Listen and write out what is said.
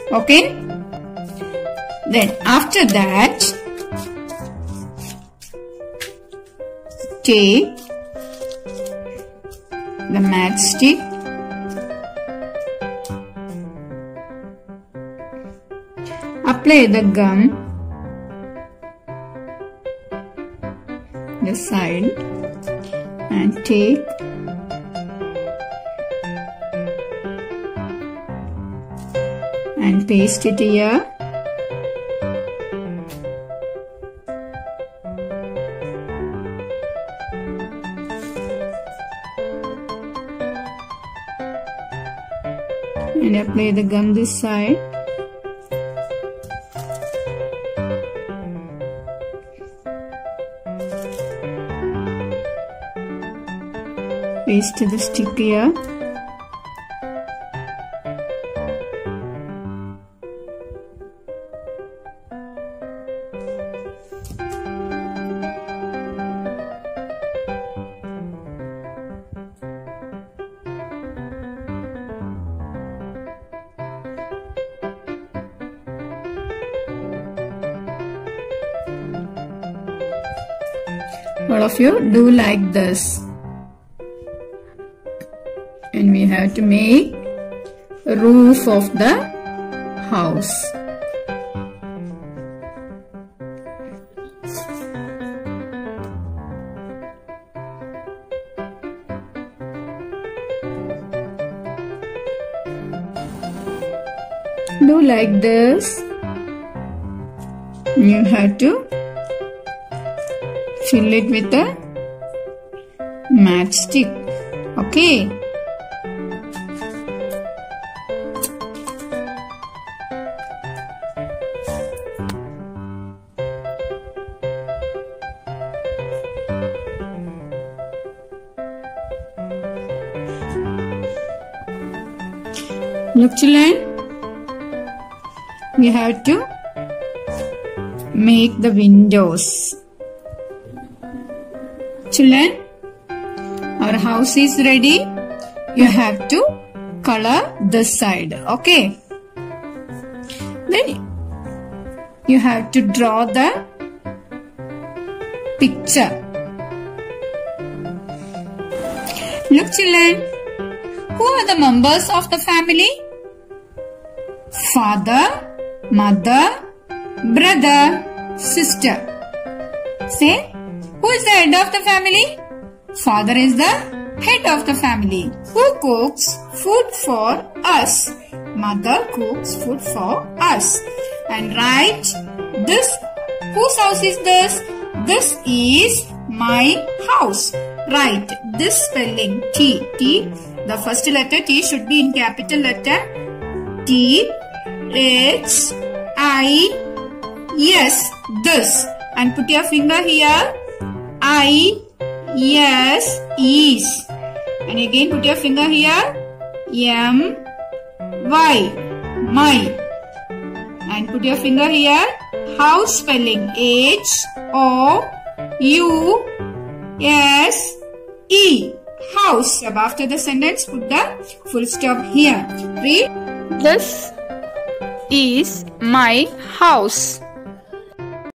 Okay. Then after that, take the matchstick, apply the gum the side and take and paste it here. And apply the gum this side. Paste the stick here. All of you do like this. And we have to make a roof of the house. Do like this. You have to fill it with a matchstick. Okay. Look, children, we have to make the windows. Children, our house is ready. You have to color this side. Okay. Then you have to draw the picture. Look, children, who are the members of the family? Father, mother, brother, sister. Say, who is the head of the family? Father is the head of the family. Who cooks food for us? Mother cooks food for us. And write this. Whose house is this? This is my house. Write this spelling T. T. The first letter T should be in capital letter. T. H. I. S. This. And put your finger here. I. S. Is. And again put your finger here. M. Y. My. And put your finger here. House spelling H. O. U. S. E. House. After the sentence, put the full stop here. Read. This is my house.